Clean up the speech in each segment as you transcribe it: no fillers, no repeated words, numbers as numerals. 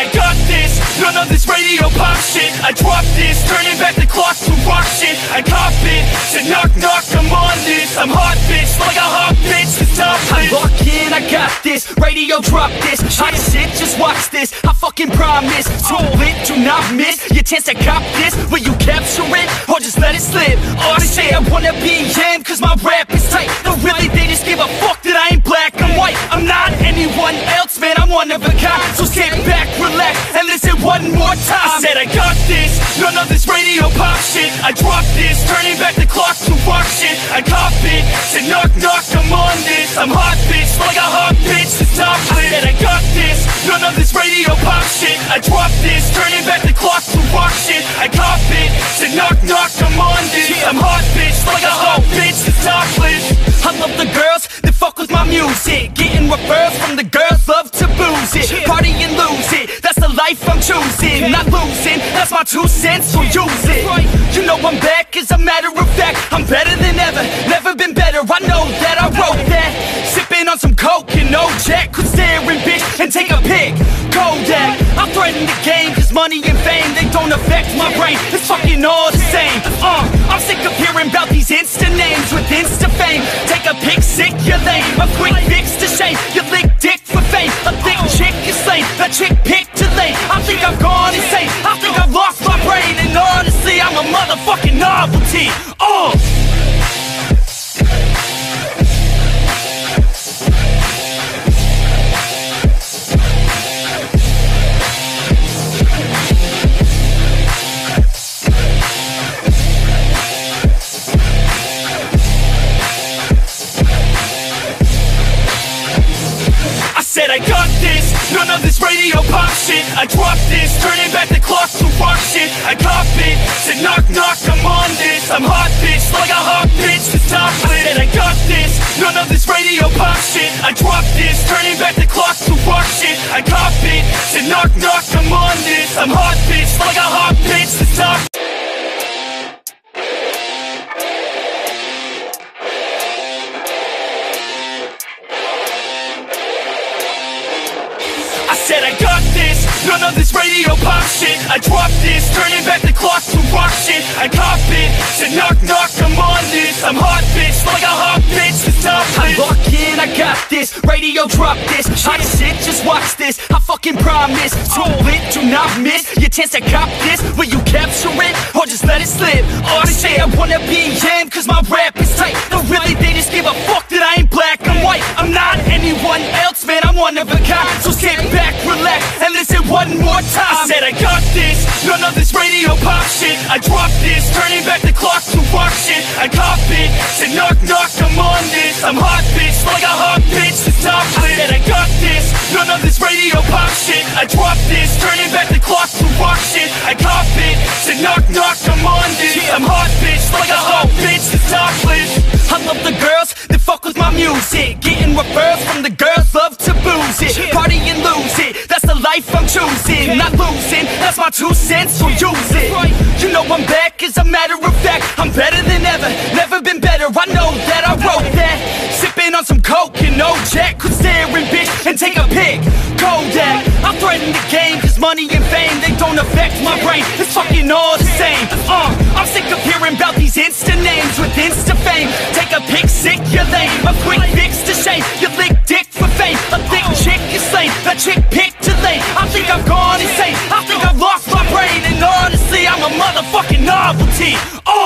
I got this, none of this radio pop shit. I dropped this, turning back the clock to rock shit. I cop it, said knock knock, I'm on this. I'm hot bitch, like a hot bitch, the top I lock in, I got this, radio drop this. Hot shit, just watch this, I fucking promise. So lit, do not miss your chance to cop this. Will you capture it, or just let it slip? Or they say I wanna be him, cause my rap is tight. No really, they just give a fuck that I ain't black, I'm white. I'm not anyone else, man, I'm one of a kind. So sit back, relax, and listen one more time. I said I got this, none of this radio pop shit. I dropped this, turning back the clock to rock shit. I cop it, said knock knock, I'm on this. I'm hot bitch, like a hot bitch, the top lit. I said I got this, none of this radio pop shit. I dropped this, turning back the clock to rock shit. I cop it, said knock knock, I'm on this. I'm hot bitch, like a hot bitch, the top lit. I love the girls that fuck with my music, getting referrals from the girls, love to booze it, party and lose it, that's the life I'm choosing. Not losing, that's my 2 cents, so use it. You know I'm back, as a matter of fact, I'm better than ever, never been better, I know that, I wrote that. Sipping on some coke and no jack, could stare and bitch and take a pic, Kodak. I threaten the game, cause money and fame, they don't affect my brain, it's fucking all the same. I'm sick of hearing about these Insta names with Insta fame. Take a pic, sick, you're lame, a quick fix to shame. You lick dick for fame, a thick chick is slain, a chick picked too late. I think I've gone insane, I think I've lost my brain, and honestly I'm a motherfucking novelty. Said I got this, none of this radio pop shit. I dropped this, turning back the clock to rock shit. I cop it, said knock knock, I'm on this. I'm hot bitch, like a hot bitch, the top lit. Said I got this, none of this radio pop shit. I dropped this, turning back the clock to rock shit. I cop it, said knock knock, I'm on this. I'm hot bitch, like a hot bitch, the top. Said I got this, none of this radio pop shit. I dropped this, turning back the clock to rock shit. I cop it, said knock knock, I'm on this. I'm hot bitch, like a hot bitch, the top lit. I lock in, I got this, radio drop this. Hot shit, just watch this, I fucking promise. So lit, do not miss your chance to cop this. Will you capture it, or just let it slip? Or they say I wanna be him, cause my rap is tight. No really, they just give a fuck that I ain't black, I'm white. I'm not anyone else, man, I'm one of a kind. So sit back, relax, and listen one more time. I said I got this, none of this radio pop shit. I dropped this, turning back the clock to rock shit. I cop it, said knock knock, I'm on this. I'm hot bitch, like a hot bitch, the top lit. Said I got this, none of this radio pop shit. I dropped this, turning back the clock to rock shit. I cop it, said knock knock, I'm on this. I'm hot bitch, like a hot bitch, the top lit. I love the girls that fuck with my music, getting referrals from the girls, love to booze it, party and lose it, that's the life I'm choosing. Not losing, that's my 2 cents, so use it. You know I'm back, as a matter of fact, I'm better than ever, never been better, I know that, I wrote that. Sipping on some coke and no jack, could stare and bitch and take a pic, Kodak. I threaten the game, cause money and fame, they don't affect my brain, it's fucking all the same. I'm sick of hearing about these Insta names with Insta fame. Take a pic, sick, you're lame, a quick fix to shame. You lick dick for fame, a thick chick is slain, a chick picked too late. I think I've gone insane, I think I've lost my brain, and honestly I'm a motherfucking novelty.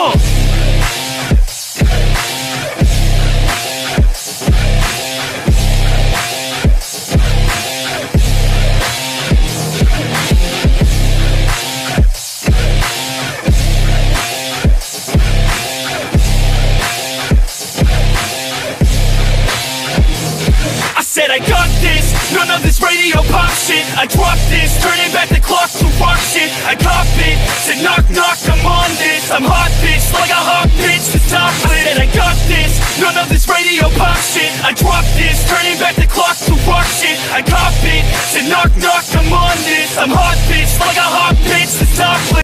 Said I got this, none of this radio pop shit. I dropped this, turning back the clock to rock shit. I cop it, said knock knock, I'm on this. I'm hot bitch, like a hot bitch, the top lit. Said I got this, none of this radio pop shit. I dropped this, turning back the clock to rock shit. I cop it, said knock knock, I'm on this. I'm hot bitch, like a hot bitch, the top lit.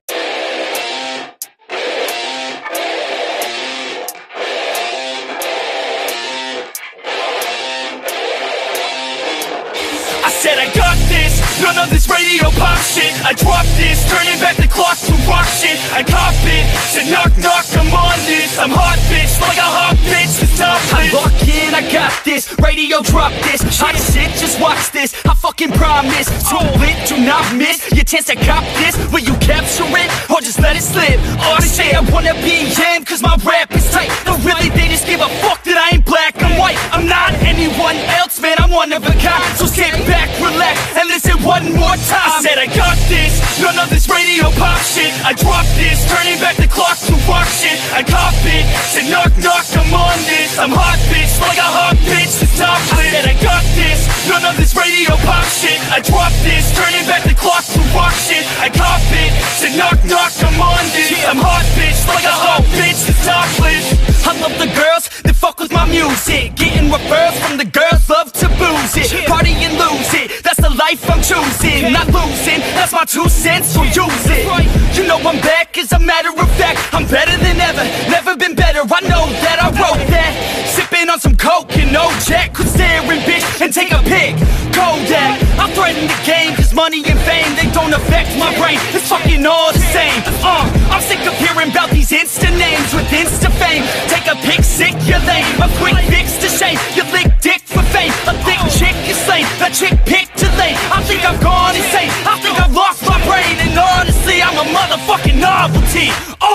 Said I got this, none of this radio pop shit. I drop this, turning back the clock to rock shit. I cop it, said knock knock, I'm on this. I'm hot bitch, like a hot bitch, the top I lock in, I got this, radio drop this. Hot shit, just watch this, I fucking promise. Too lit, do not miss your chance to cop this. Will you capture it, or just let it slip? Or they say I wanna be him, cause my rap is tight. But really they just give a fuck that I ain't black, I'm white. I'm not anyone else, man, I'm one of a kind. So sit back, relax, and listen one more time. I said I got this, none of this radio pop shit. I drop this, turning back the clock to rock shit. I cop it, said knock knock, I'm on this. I'm hot bitch, like a hot bitch, the top lit. I said I got this, none of this radio pop shit. I drop this, turning back the clock to rock shit. I cop it, said knock knock, I'm on this. I'm hot bitch, like a hot bitch, the top lit. I love the girls that fuck with my music, getting referrals from the girls love to booze it. Party and lose it, that's the life I'm choosing. Not losing, that's my 2 cents, so use it. You know I'm back, as a matter of fact, I'm better than ever, never been better, I know that, I wrote that. Sipping on some coke and no jack, could stare and bitch and take a pic, Kodak. I threaten the game, cause money and fame, they don't affect my brain, it's fucking all the same. I'm sick of hearing about these Insta names with Insta fame. Take a pic, sick, you're lame, a quick fix to shame. You lick dick for fame, a thick chick is lame, a chick picked too late. I think I've gone insane, I think I've lost my brain. And honestly, I'm a motherfucking novelty.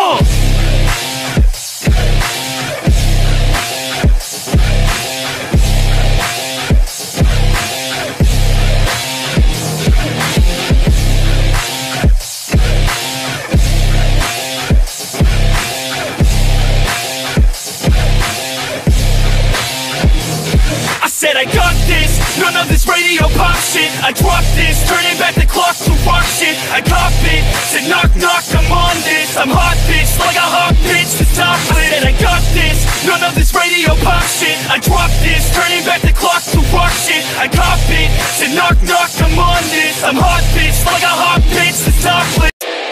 Said I got this, none of this radio pop shit. I drop this, turning back the clock to rock shit. I cop it, said knock knock, I'm on this. I'm hot bitch, like a hot bitch, the top lit. And I got this, none of this radio pop shit. I drop this, turning back the clock to rock shit. I cop it, said knock knock, I'm on this. I'm hot bitch, like a hot bitch, the top lit.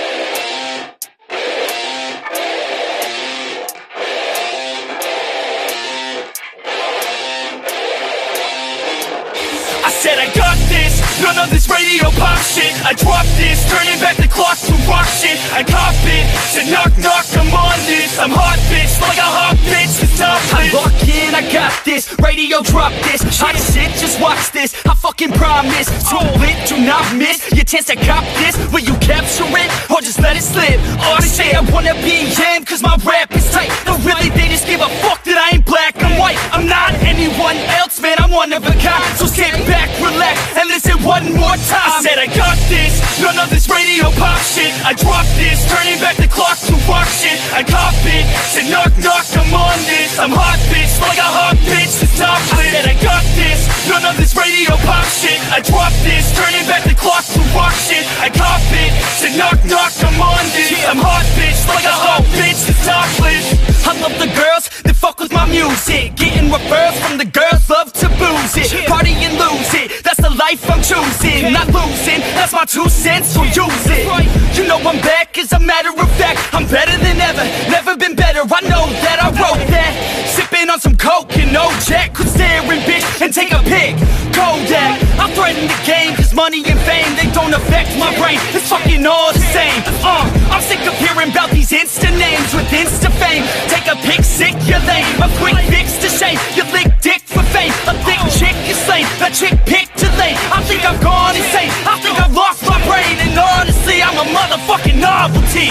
I said I got this, none of this radio pop shit. I drop this, turning back the clock to rock shit. I cop it, said knock knock, I'm on this. I'm hot bitch, like a hot bitch, the top lit. I lock in, I got this, radio drop this. Hot shit, just watch this, I fucking promise. Too lit, do not miss your chance to cop this. Will you capture it, or just let it slip? Or they say I wanna be him, cause my rap is tight. But really they just give a fuck that I ain't black, I'm white. I'm not anyone else, man, I'm one of a kind. So sit back, relax, and listen one more time. I said I got this, none of this radio pop shit. I drop this, turning back the clock to rock shit. I cop it, said knock knock, I'm on this. I'm hot bitch, like a hot bitch, the top lit. I said I got this, none of this radio pop shit. I drop this, turning back the clock to rock shit. I cop it, said knock knock, I'm on this. I'm hot bitch, like a hot bitch, the top lit. I love the girls that fuck with my music, getting referrals from the girls love to booze it. Party and lose it, that's the life I'm choosing. Not losing, that's my 2 cents, so use it. You know I'm back, as a matter of fact, I'm better than ever, never been better, I know that, I wrote that. Sipping on some coke and no jack, could stare and bitch and take a pic, Kodak. I threaten the game, cause money and fame, they don't affect my brain, it's fucking all the same. I'm sick of hearing about these Insta names with Insta fame. Take a pic, sick, you're lame, a quick fix to shame. You lick dick for fame, a thick chick is lame, a chick picked too late. I think I've gone insane, I think I've lost my brain. And honestly, I'm a motherfucking novelty.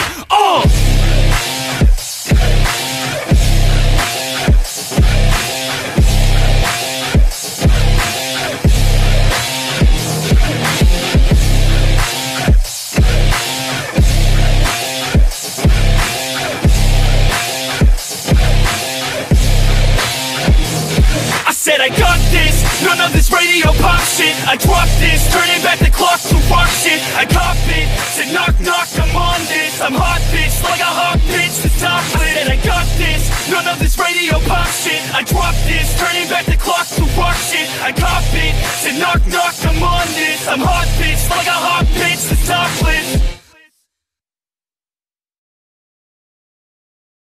Said I got this, none of this radio pop shit. I drop this, turning back the clock to rock shit. I cop it, said knock knock, I'm on this. I'm hot bitch, like a hot bitch, the top lit. Said I got this, none of this radio pop shit. I drop this, turning back the clock to rock shit. I cop it, said knock knock, I'm on this. I'm hot bitch, like a hot bitch, the top lit.